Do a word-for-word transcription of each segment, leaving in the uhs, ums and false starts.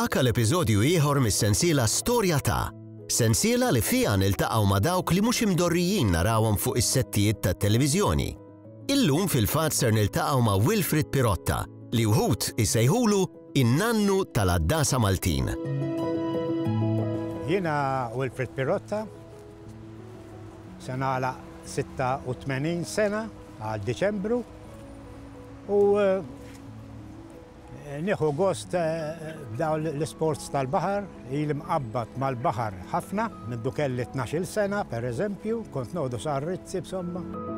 Nilqak għal episodju ieħor mis-sensiela Storja ta', sensiela li fiha niltaqgħu ma' dawk li mhux imdorrijin narawhom fuq is-settijiet tat-televiżjoni. Illum fil-fatt ser niltaqgħu ma' Wilfrid Pirotta li wħud isejħulu in-nannu tal-Addasa Maltin. Jiena Wilfrid Pirotta, se nagħlaq sitta u tmenin sena għal Diċembru u nieħu gost b'dawn l-isports tal-baħar, ili mqabbad mal-baħar ħafna, mindu kelli tnax-il sena, pereżempju, kont noqogħdu sarrizzi b'somma.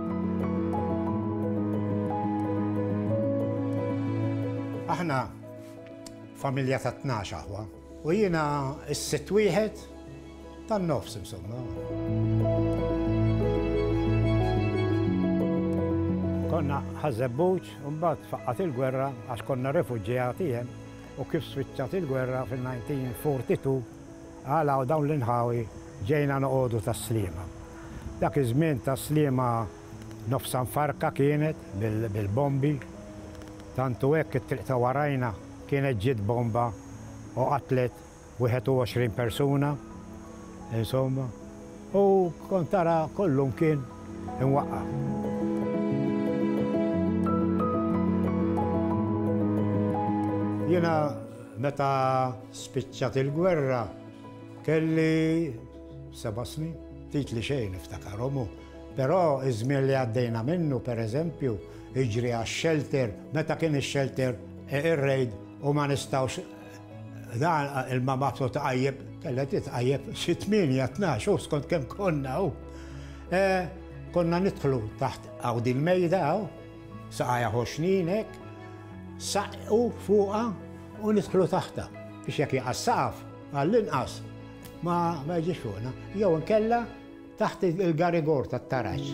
Aħna familja ta' tnax aħwa, u jiena s-sitt wieħed tan-nofs insomma. Konna ħażebbuġ u mbagħad faqqat il-gwerra għax konna refuġjati hemm u kif swiċċat il-gwerra fil-nineteen forty-two għalaw dawn l-inħawi ġejna noqogħdu tas-Sliema. Dak iż-żmien tas-Sliema nofsa nfarka kienet bil-bombi, tantu hekk it-triq ta' warajna kienet ġiet bomba u qatlet wieħed u għoxrin persuna, insomma, u kont tara kollum kien imwaqqa. Jiena meta spiċċat il-gwerra kelli seba' snin, ftit li xejn niftakarhom, però iż-żmien li għaddejna minnu pereżempju jiġri għax-shelter, meta kien ix-shelter ir-rejd u ma nistgħux dan il-mamatu tqajjeb, kellha titqajjeb xi tminja tnax u skont kemm konna hu. Konna nidħlu taħt hawn din il-mejda hawn, saqajja ħoxnin hekk, saqqu fuqha u nidħlu taħta biex jekk jaqa' saqaf għall-inqas ma ma jiġix fuqna, jew inkella taħt il-garigor tat-taraġġ.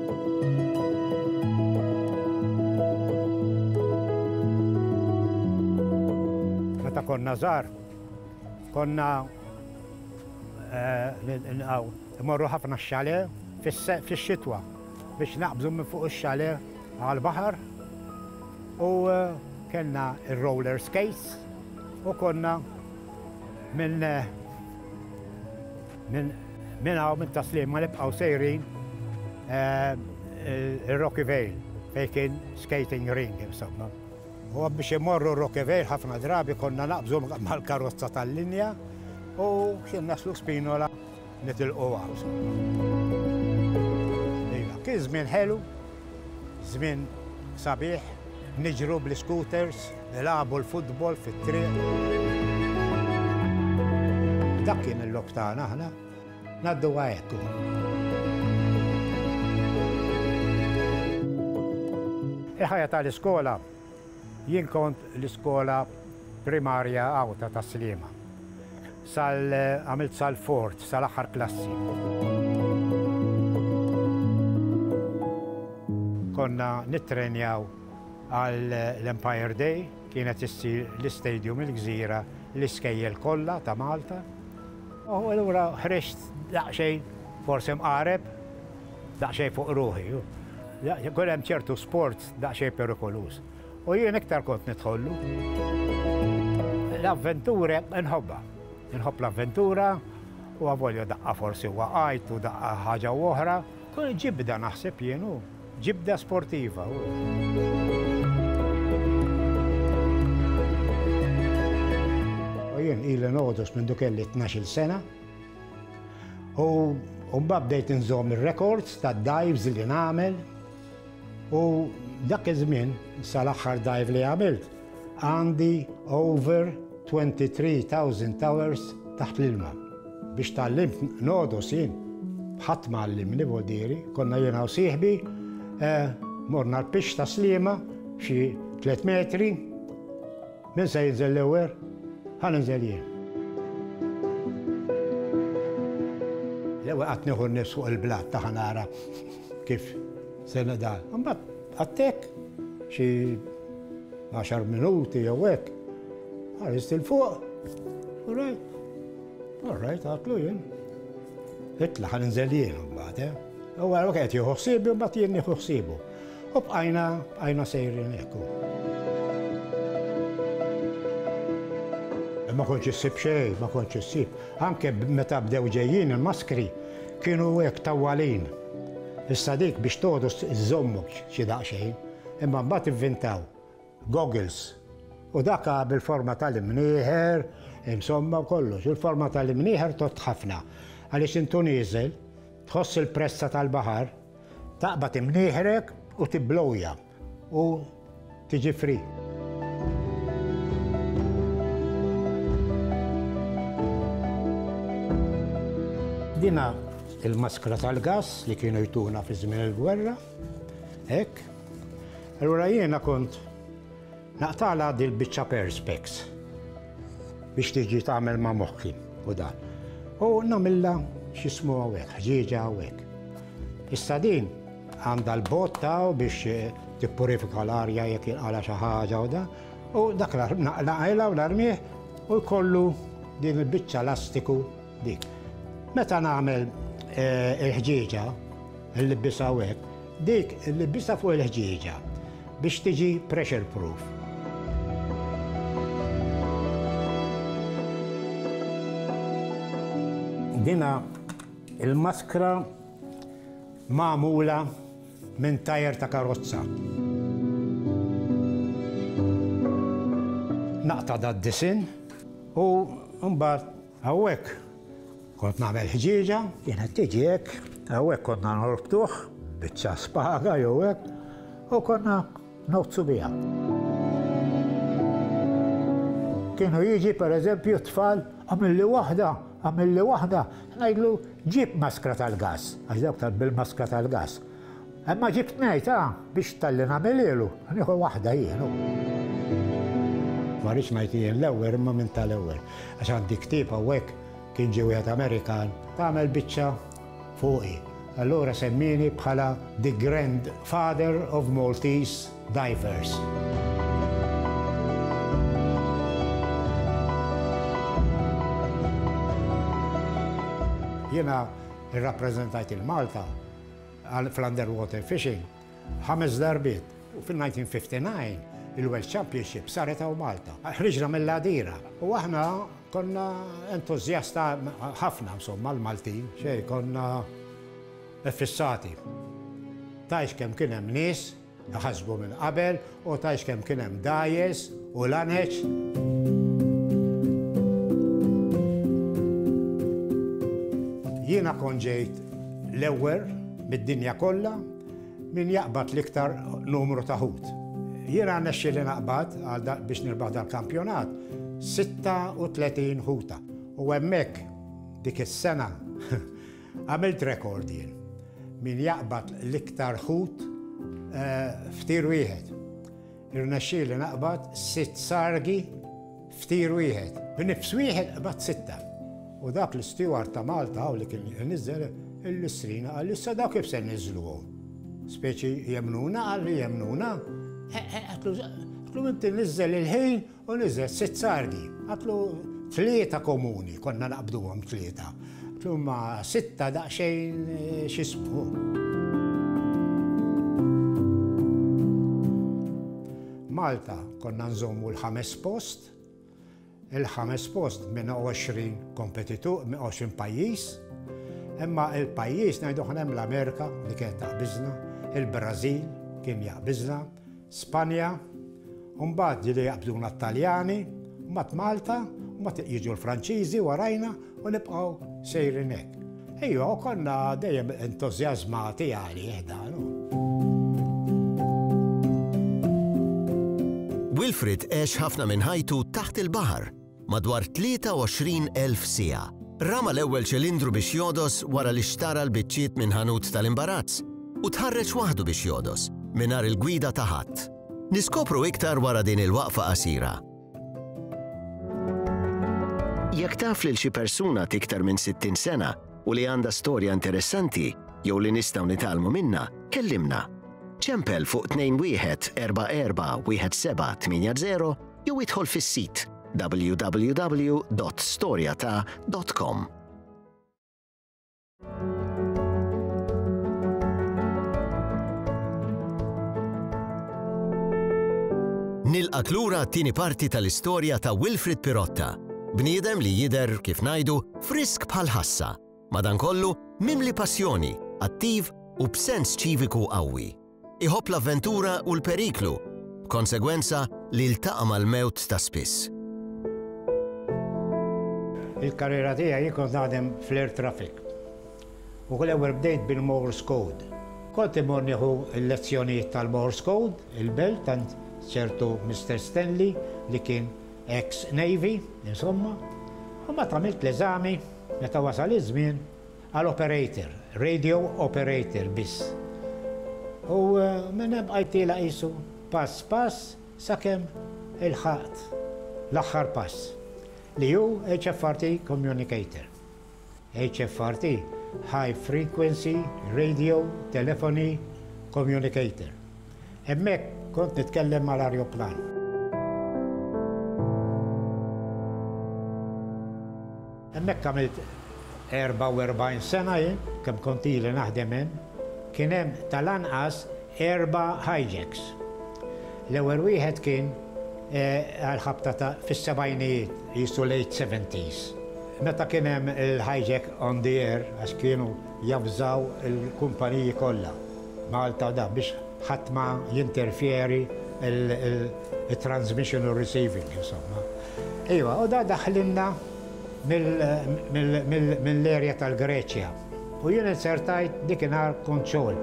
Meta konna żgħar, konna imorru ħafna x-xale fix-xitwa biex naqbżu minn fuq ix-xale għall-baħar u kellna il-roller skates u konna minn minn minn hawn minn tas-Sliema nibqgħu sejrin il-Rocky Vale fejn kien skating ring insomma. U biex imorru Rocky Vale ħafna drabi konna naqbżu mal-karozza tal-linja u kien naslu Spinola nitilqu hawn. Kien żmien ħelu, żmien sabiħ, niġru bl-scooters, nilagħbu l-futbol fit-triq. Dak kien il-logħob tagħna aħna, ngħadduha hekk. Il-ħajja tal-iskola, jien kont l-iskola primarja hawn ta' tas-Sliema. Sal għamilt sal-fort, sal-aħħar klassi. Konna nittrenjaw għal l-Empire Day, kienet issir l-istadium il-Gżira l-iskejjel kollha ta' Malta. U allura ħriġt daqsxejn forsi mqareb, daqsxejn fuq ruħi. Kien hemm ċertu sport daqsxejn perikolus. U jien iktar kont nidħollu. L-avventura inħobba. Inħobb l-avventura u għavolju daqqa forsi waqajt u daqqa ħaġa oħra. Kun ġibda naħseb jien hu, ġibda sportiva. Jien ili noqgħodus minn kelli tnax-il sena u mbagħad bdejt inżomm ir-records tad-dives li nagħmel u dak iż-żmien sal-aħħar dive li għamilt għandi over twenty-three thousand hours taħt l-ilma. Biex tallimt noqgħodus jien ħadd m'allimni vodieri, konna jiena u sieħbi morna l-pix ta' Sliema xi tliet metri, min se jinżel l-ewwel? ħaninżel jien. L-ewwel qatt nieħu nnifs fuq il-blat ta' nara kif se nadal. Imbagħad għattek xi għaxar minuti jew hekk. Ħarist il fuq. All right. All right, għatlu jien. Itla ħaninżel jien imbagħad. U għal qed jieħu ħsiebi u mbagħad jien nieħu ħsiebu. U bqajna bqajna sejrin hekk. ma kontx issib xejn, ma kontx issib. Anke meta bdew ġejjin il-maskri kienu hekk tawwalin. Issa dik biex toħdu żommu xi daqsxejn, imma mbagħad ivvintaw goggles. U daka bil-forma tal-imnieħer, insomma kollox, il-forma tal-imnieħer tot ħafna. Għaliex intu nieżel, tħoss il-pressa tal-baħar, taqbad imnieħrek u tibblowja u tiġi free. Dina il-maskra tal-gas li kienu jtuna fi żmien il-gwerra, hekk. Allura jiena kont naqtala dil-biċċa perspex biex tiġi tagħmel ma' moħħi u dan. U nagħmilha x'ismu hawnhekk, ħġieġa hawnhekk. Issa din għandha l-botta biex tippurifika l-arja jekk jinqala xi ħaġa u dan, u dak naqilha u l-armih u jkollu din il-biċċa elastiku dik. Meta nagħmel il-ħġieġa, il-libisa hawnhekk, dik il-libisa fuq il-ħġieġa biex tiġi pressure proof. Dina il-maskra magħmula minn tajjer ta' karozza. Naqta' dad-disin u mbagħad hawnhekk kont nagħmel ħġieġa, kienet tiġi hekk, hawnhekk konna norbtuh biċċa spaga jew hekk u konna nozzu biha. Kienu jiġi pereżempju tfal għamilli waħda, għamilli waħda, ngħidlu ġib maskra tal-gas, għax dawk tal-bil-maskra tal-gas. Imma ġibt ngħid biex tal-li nagħmelilu, nieħu waħda jienu. Ma rridx ngħid jien l-ewwel imma minn tal-ewwel, għax għandi ktieb hawnhekk kien ġie wieħed Amerikan, tagħmel biċċa fuqi. Allura semmini bħala the grandfather of Maltese divers. Jiena irrappreżentajt il-Malta fl-underwater fishing ħames darbiet. U fil-nineteen fifty-nine il-World Championship saret hawn Malta. Ħriġna mill-għadira u aħna konna entuzjasta ħafna insomma l-Maltin, xej konna effissati. Tajx kemm kien hemm nies ħasbu minn qabel u tajx kemm kien hemm dajes u laneċ. Jiena kont ġejt l-ewwel mid-dinja kollha min jaqbad l-iktar numru ta' ħut. Jiena nexxieli naqbad biex nirbaħ dal-kampjonat sitta u tletin ħuta. U hemmhekk dik is-sena għamilt rekord jien min jaqbad l-iktar ħut ftir wieħed. Irnexxieli naqbad sitt sargi ftir wieħed. B'nifs wieħed qbad sitta. U dak l-steward ta' Malta u li kien niżel il-listrina għal issa dak kif se niżluhom. Speċi jemnuna għal li jemnuna. Għatlu inti niżel il-ħin u niżel sitt sargi. Għatlu tlieta komuni, konna naqbduhom tlieta. Għatlu ma sitta daqsxejn xisbu. Malta konna nżommu l-ħames post, il-ħames post minn għoxrin kompetitur, minn għoxrin pajjiż, imma il-pajjiż ngħidu hemm l-Amerika li kien taqbiżna, il-Brażil kien jaqbiżna, Spanja, u mbagħad li jaqbduna t-Taljani, u mbagħad Malta, u mbagħad jiġu l-Franċiżi warajna u nibqgħu sejrin hekk. Ejja, konna dejjem entużjażmati għali dan. Wilfrid għex ħafna minn ħajtu taħt il-baħar, madwar tlieta u għoxrin elf siegħa. Rama l-ewwel ċilindru biex jodos wara li xtara l-biċċiet minn ħanut tal-imbarazz u tħarreġ waħdu biex jodos mingħajr il-gwida ta' ħadd. Niskopru iktar wara din il-waqfa qasira. Jekk taf lil xi persuna tiktar minn sittin sena u li għandha storja interessanti jew li nistgħu nitgħallmu minnha, kellimna. ċempel fuq tnejn wieħed erba' erba' wieħed seba' tminja żero jew idħol fis-sit w w w dot storyata dot com. Nilqak lura t-tieni parti tal-istorja ta' Wilfrid Pirotta. Bniedem li jidher kif ngħidu frisk bħal ħassa, madankollu mimli passjoni, attiv u b'sens ċiviku qawwi. Iħobb l-avventura u l-periklu, b'konsegwenza li ltaqa' mal-mewt ta' spiss. Il-karriera tiegħi kont naħdem fl-air traffic. U kull ewwel bdejt bil-Morse Code. Kont imur nieħu l-lezzjonijiet tal-Morse Code, il-belt tant ċertu mister Stanley li kien ex-Navy, insomma, u ma tagħmilt l-eżami meta wasal iż-żmien għal-operator, radio operator biss. U minn hemm bqajtilha qisu pass pass sakemm ilħaqt l-aħħar pass li hu H F R T Communicator. H F R T, High Frequency Radio Telephony Communicator. Hemmhekk kont nitkellem mal-arjoplan. Hemmhekk għamilt erba' u erbgħin sena jien, kemm kont ili naħdem hemm, kien hemm tal-anqas erba' hijacks. L-ewwel wieħed kien għal-ħabta ta' fis-sebgħinijiet, jisu late seventies. Meta kien hemm il-hijack on the air, għax kienu jabżaw il-kumpaniji kollha Malta da biex ħadd ma jinterfjeri il-transmission u receiving, insomma. Iva, u da daħlinna mill-erja tal-Greċja. U jien insertajt dikinhar kontroll.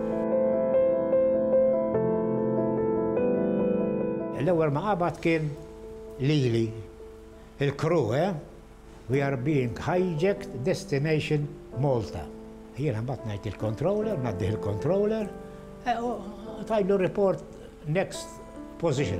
L-ewwel ma qabad kien lili, il-crew, eh? We are being hijacked, destination Malta. Jiena mbagħad ngħid il-controller, ngħaddih il-controller, tajlu report next position.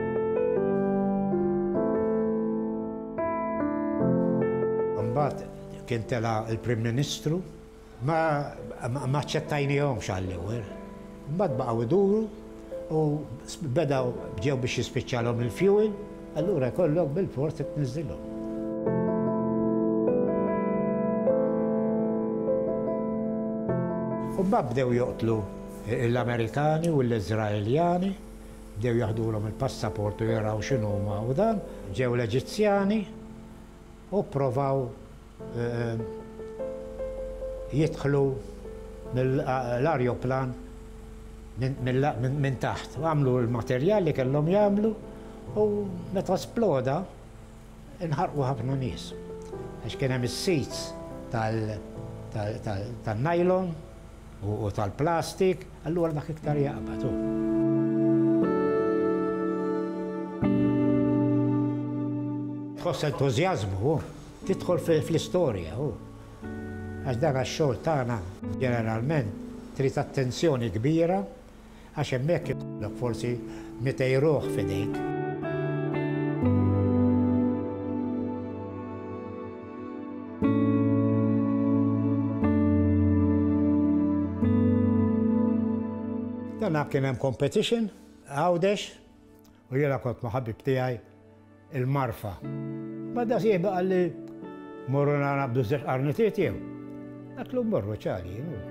Mbagħad kien tela il-Prim Ministru, ma ma ċettajnihomx għall-ewwel. Mbagħad baqgħu iduru u bedaw ġew biex jispiċċalhom il-fuel, allura jkollok bil-port tniżilhom. U mbagħad bdew joqtlu l-Amerikani u l-Iżraeljani, bdew jaħdulhom il-passaport u jaraw x'inhuma u dan, ġew l-Eġizzjani u pprovaw jidħlu mill-arjoplan minn taħt. Għamlu l-materjal li kellhom jagħmlu u meta sploda inħarqu ħafna nies. Għax kien hemm is-seats tal-nylon u tal-plastik, allura dak iktar jaqbad. Tħoss entużjażmu, tidħol fl-istorja. Għax dan għax-xogħol tagħna ġeneralment trid attenzjoni kbira għax hemmhekk ikollok forsi mitej ruħ f'idejk. Dan kien hemm competition, għawdex, u jiena kont ma' ħabib tiegħi il-Marfa. Bada sieba għalli morru nabdu żewġ qarnitiet jew. Għatlu morru ċali.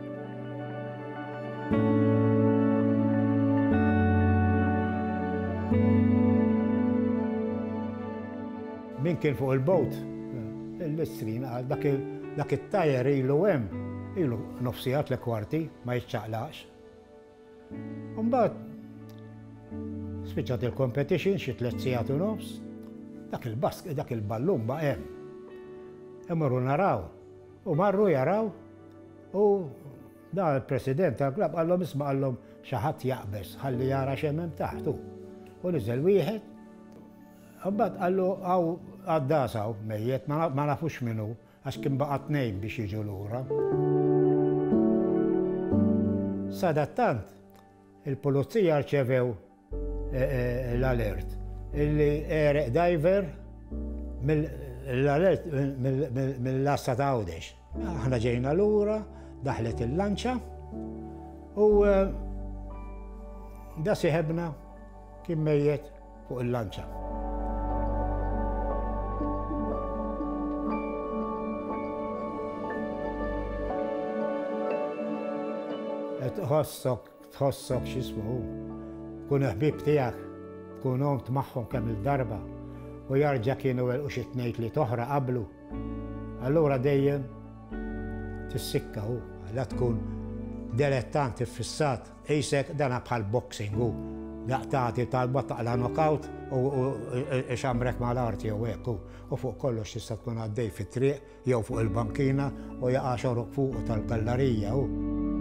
Min kien fuq il-bowt, l-istrin għal dak it-tajjer ilu hemm, ilu nofsijat l-kwarti ma jiċċaqlaqx. Mbagħad spiċċat il-competition xi tliet sigħat u nofs, dak il-bask, dak il-ballun ba' hemm. Imorru naraw, u marru jaraw, u da il-president tal-klab qallhom isma' qallhom xi ħadd jaqbeż ħalli jara x'hemm hemm taħtu. U niżel wieħed, mbagħad qallu hawn għaddasaw mejjed ma nafux minnu għax kien baqa' tnejn biex jiġu lura. Sadattant, il-pulizija rċevew l-alert. Il-air diver l-alert mill-lassa ta' għawdex. Aħna ġejna lura, daħlet il-lanċa u da siħebna kien mejjet fuq il-lanċa. Tħossok, tħossok x'ismu, kun ħbib tiegħek, tkun omt magħhom kemm il-darba u jarġa kienu u xi tnejn li toħra qablu. Allura dejjem tissikka hu, la tkun dilettant iffissat, isek dana bħal boxing hu. Daqtati talba taqla knockout u xamrek mal-arti jew hekk hu. U fuq kollox tista' tkun għaddej fit-triq jew fuq il-bankina u jaqa' xorok fuq tal-gallerija hu.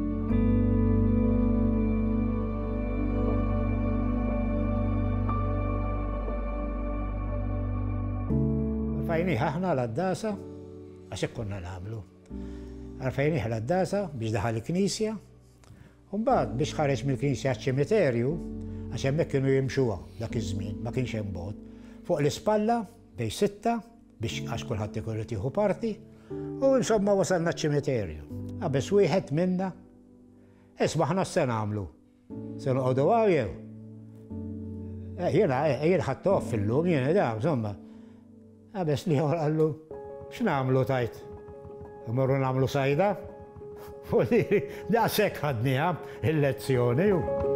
Għarfajnieh aħna l-għaddasa, għax hekk konna nagħmlu. Għarfajnieh l-għaddasa biex daħal il-Knisja, u mbagħad biex ħareġ mill-Knisja għaċ-ċimiterju, għax hemmhekk kienu jimxuha dak iż-żmien, ma kienx hemm bod. Fuq l-ispalla bej sitta biex għax kulħadd ikun irid jieħu parti, u insomma wasalna ċ-ċimiterju. Għabes wieħed minna, isma' aħna se nagħmlu. Se noqogħdu hawn jew. Jiena jien ħadd off illum jiena da, insomma. Għabes li għallu, x'nagħmlu tajt? Morru nagħmlu sajda? U li da sekk ħadniha il-lezzjoni.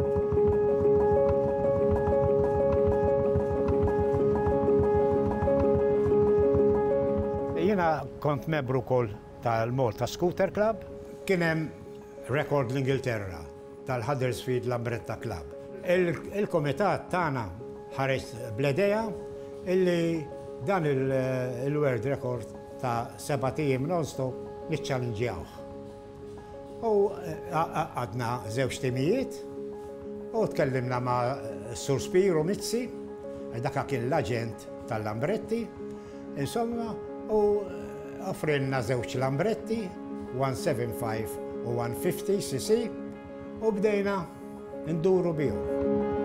Jiena kont membru wkoll tal-Malta Scooter Club, kien hemm rekord l-Ingilterra tal-Huddersfield Lambretta Club. Il-komitat tagħna ħareġ bl-idea illi dan il-world record ta' seba' tiem non-stop niċċallenġjawh. U għadna żewġ timijiet u tkellimna ma' Sur Spiro Mizzi, dak kien l-aġent tal-Lambretti, insomma, u offrilna żewġ Lambretti, one seventy-five u one fifty cc, u bdejna nduru bihom.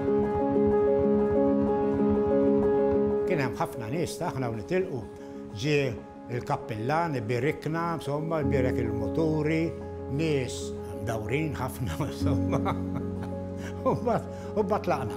Kien hemm ħafna nies aħna u nitilqu. Ġie il-kappillan ibirikna, insomma, ibirek il-moturi, nies mdawrin ħafna, insomma. U mbagħad laqna.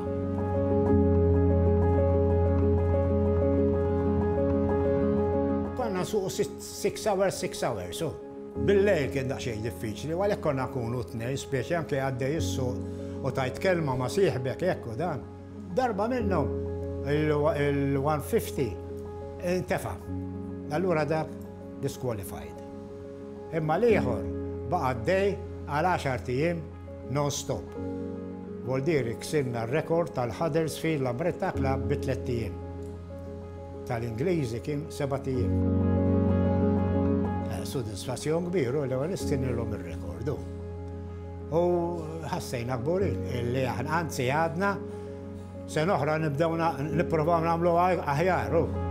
Konna suqu six hours, six hours, so. Bil-lejl kien daqsxejn diffiċli, u għalhekk konna nkunu tnej, speċi anke għaddej is-suq u tajt kelma ma' sieħbek hekk u dan. Darba minnhom il-one fifty intefa'. Allura dak disqualified. Imma l-ieħor baqa' għaddej għal għaxar tiem non-stop. Vuol dire ksirna r-rekord tal-Huddersfield Lambretta Club bi tliet tiem. Tal-Ingliżi kien seba' tiem. Sodisfazzjon kbiru li għal istinilhom ir-rekordu. U ħassejna kburin illi aħna anzi għadna se noħra nibdew nipprovaw nagħmlu aħjar.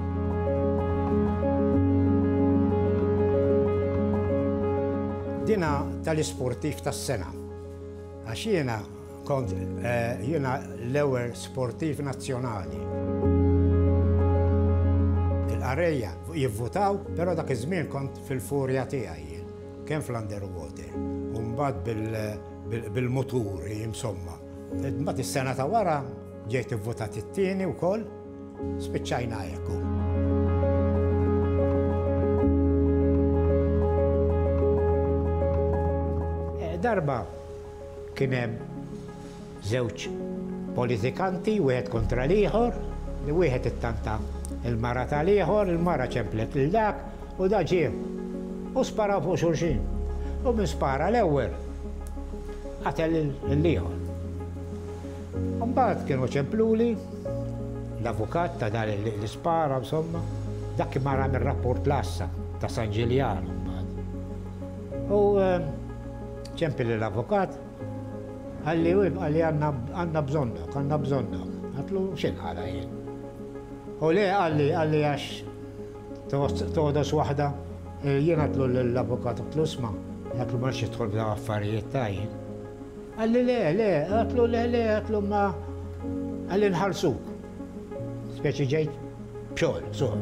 Dina tal-isportiv tas-sena. Għax jiena kont jiena l-ewwel sportiv nazzjonali. Il-qarejja jivvutaw, però dak iż-żmien kont fil-furja tiegħi jien, kemm fl-underwater, u mbagħad bil-muturi, insomma. Mbagħad is-sena ta' wara ġejt ivvutat it-tieni wkoll, spiċċajna hekk. Darba kien hemm żewġ politikanti, wieħed kontra l-ieħor, li wieħed ittanta il-mara tal-ieħor, il-mara ċemplet il-dak u da ġie. U spara fuq xulxin. U min spara l-ewwel qatel l-ieħor. Mbagħad kienu ċempluli l-avukat ta' dan l-ispara, insomma, dak mara mir-rapport Lassa ta' San Ġiljano mbagħad. U ċempli l-avukat għalli għalli għandna bżonnok, għandna bżonnok. Għatlu x'inħala jien. U le għalli għalli għax toħdos waħda, jien għatlu l-avukat għatlu sma, għatlu marx jidħol b'daw affarijiet ta' jien. Għalli le, le, għatlu le, le, għatlu ma għalli nħalsuk. Speċi ġejt bxol, suħ.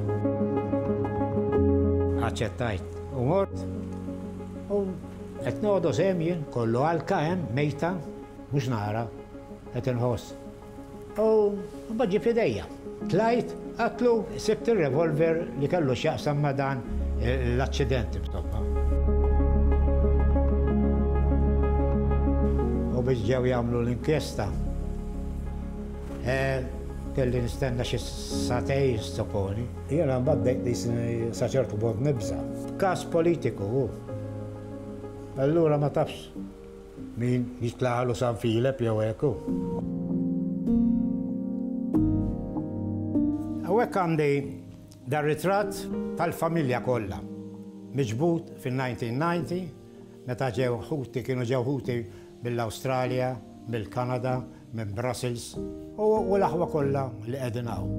Għacċettajt. U mort, u qed noħdos hemm jien, kollu għalka hemm mejta, mhux nara, qed inħoss. U mbagħad ġib idejja. Tlajt, għatlu, sibt il-revolver li kellu x'jaqsam ma' dan l-accidenti b'toppa. U biex ġew jagħmlu l-inkjesta. kelli nistenna xi satej s-soponi. Jena mbagħad sa ċertu punt nibża. Każ politiku hu. Allura ma tafx min jitlaħlu San Filip jew hekk hu. Hawnhekk għandi dar ritratt tal-familja kollha. Miġbud fin-nineteen ninety, meta ġew ħuti, kienu ġew ħuti mill-Awstralja, mill-Kanada, minn Brussels, u l-aħwa kollha li qegħdin hawn.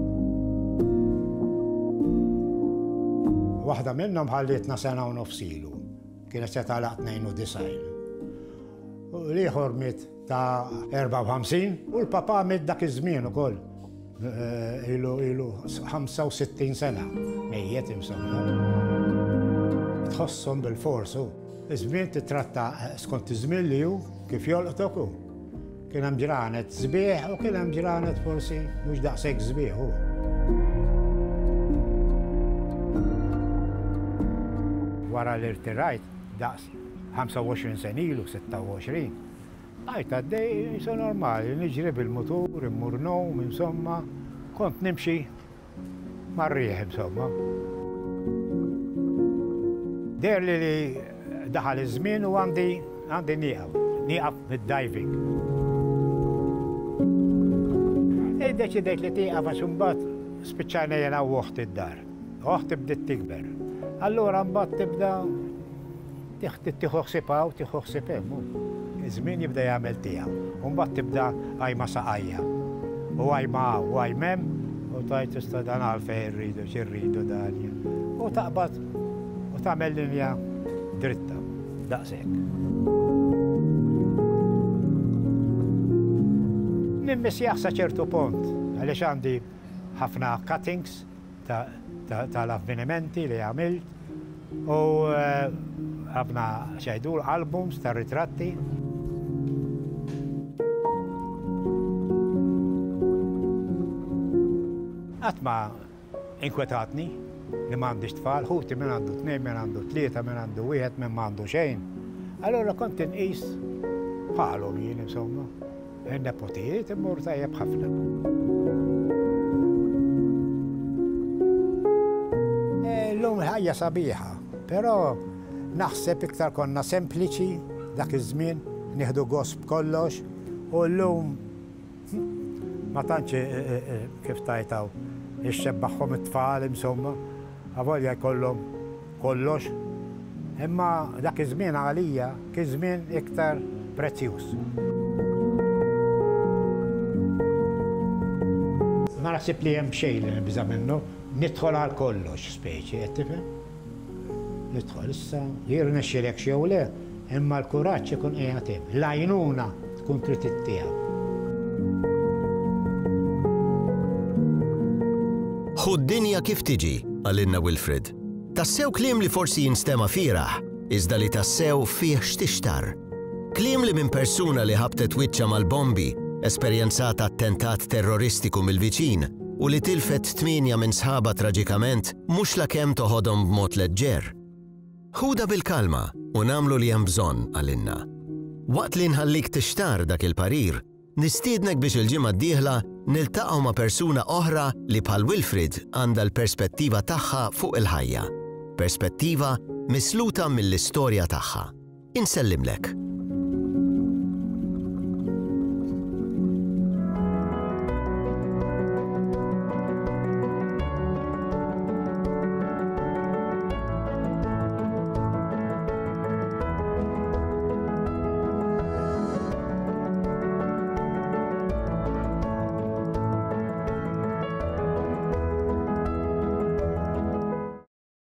Waħda minnhom ħallitna sena u nofsilu, kienet se tagħlaq tnejn u disgħin. U l-ieħor miet ta' erba' u ħamsin u l-papa miet dak iż-żmien ukoll. Ilu ilu ħamsa u sittin sena, mejjed insomma. Tħossom bil-forsu. Iż-żmien titratta skont iż-żmien li hu kif jolqtok hu. Kien hemm ġranet żbieħ u kien hemm ġranet forsi mhux daqshekk żbieħ hu. Wara li rtirajt daqs ħamsa u għoxrin sen ilu, sitta u għoxrin. Għajt għaddej, jisu normali, niġri bil-motur, immur nom, insomma, kont nimxi marrieħ, insomma. Der li li daħal iż-żmien u għandi għandi nieqaf, nieqaf mid-diving. Ej deċidejt li tieqaf għax imbagħad spiċċajna jena u oħti d-dar. Oħti bdiet tikber. Allura mbagħad tibda tieħu ħsiebha u tieħu ħsieb hemm. Iż-żmien jibda jagħmel tiegħu. U mbagħad tibda għajma saqajja. U għajma u għajmem u tajt tista' dan għalfejn irridu x'irridu dan. U taqbad u tagħmel linja dritta daqshekk. Nimmissjaħ sa ċertu punt għaliex għandi ħafna cuttings tal-avvenimenti li għamilt u ħafna xejdur albums ta' ritratti. Għatma inkwetatni li m'għandix tfal, ħuti minn għandu tnejn, minn għandu tlieta, minn għandu wieħed, minn m'għandu xejn. Allura kont inqis bħalhom jien insomma. In-nepotijiet immur tajjeb ħafna. Llum ħajja sabiħa, però naħseb iktar konna sempliċi dak iż-żmien, nieħdu gost b'kollox u llum ma tantx kif tajtaw ixxebbaħħom it-tfal insomma, avolja jkollhom kollox. Imma dak iż-żmien għalija kien żmien iktar prezzjuż. Ma naħseb li hemm xejn li nibża minnu, nidħol għal kollox speċi, qed tifhem? Nidħol issa, jirnexxielek xew le, imma l-kuraġġ ikun qiegħed hemm. L-għajnuna tkun trid ittieħab. Ħu d-dinja kif tiġi, għalinna Wilfred. Tassew kliem li forsi jinstema fieraħ, iżda li tassew fih x'tixtar. Kliem li minn persuna li ħabtet wiċċa mal-bombi, esperjenzata attentat terroristiku mill-viċin u li tilfet tminja minn sħaba traġikament mhux lakemm toħodhom b'mod leġġer. Ħuda bil-kalma u nagħmlu li hemm bżonn għalinna. Waqt li nħallik tixtar dak il-parir, nistiednek biex il-ġimgħa d-dieħla niltaqgħu ma' persuna oħra li bħal Wilfred għandha l-perspettiva tagħha fuq il-ħajja. Perspettiva misluta mill-istorja tagħha. Insellimlek.